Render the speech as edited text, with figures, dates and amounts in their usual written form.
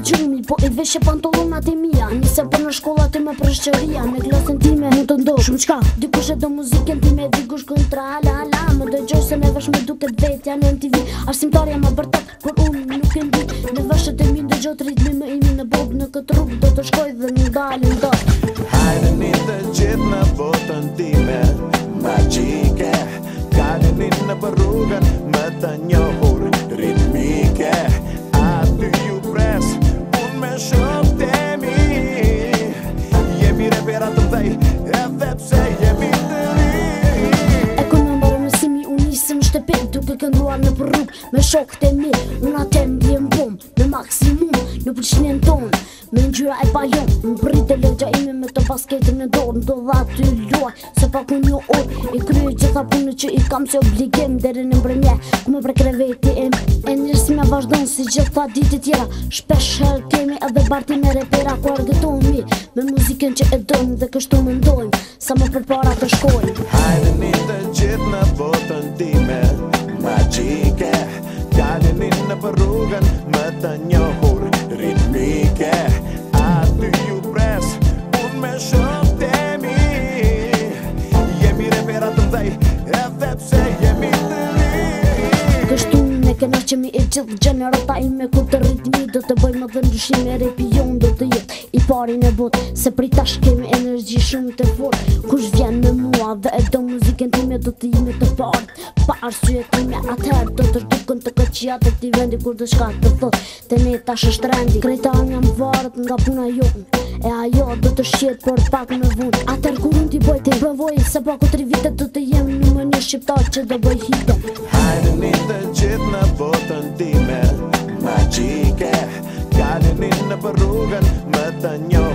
gjumi, po I veshe pantolonat e mia. Nise për në shkollat e me preshqeria. Në klasën time mund të ndosh shumë qka. Dikush e do muzikën time, dikush kontra hala hala. Më dëgjoj se me vesh me duket vetja në MTV. Arsimtarja ma bërtat, por unë nuk e ndi. Në veshet e mi ndëgjot ritmi më imi në bob. Në këtë rrugë do të shkoj dhe në dalë ndot. Hajdeni të gjithë në botën time magjike. Kaleni në për rrugën më të njohur ritmike. Aty ju pres, unë me shumë temi. Jemi repera të dhej, edhe pse jemi të ri. E kënë më rëmësimi, unë nisëm shtëpi, duke kënduar në për rrugë me shokët e mi. Unë atem vjen bom, në maksimum, në përqinjen tonë. Me ngjyra e pajon, më prit e lëgja ime me të basketin në dorë. Ndo dha ty luaj, se pak unë një orë I kryej gjitha punë që I kam si obligim deri në mbrëmje, ku me pre kreveti im. E njësime vazhdojnë si gjitha ditë tjera. Shpesh herë kemi edhe barti me repera ku argëtojnë me muzikën që e dojmë dhe kështu mendojmë sa më përpara të shkojmë. Hajdeni të gjithë në botën time magjike. Kaleni në për rrugën më të njohur ritmike. Aty ju pres, unë me shumë temi. Jemi repera të dhej, edhe pse jemi të ri. Kështu ne kena qemi e gjithë gjenerata ime. Kur të ritmi do të bëjmë dhe ndryshime. Repi jon do të jetë I pari në botë, se prej tash kemi energji shumë të fortë. Kush vjen me mua dhe e do muzikën time, do të jemi të partë. Pa arsye time atëherë do të shduken të këqia të këti vendi. Kur do shka të thot, te ne tash është rendi. Krejtar jam varët nga puna jonë, e ajo do të shjet për pak në vund. Atëherë kur unë t'i bëj të provoj, se pa ku 3 vite do të jem në një shqiptar që do bëj hite. Hajdeni të gjithë në botën time magjike. Kaleni në për rrugën më të njohur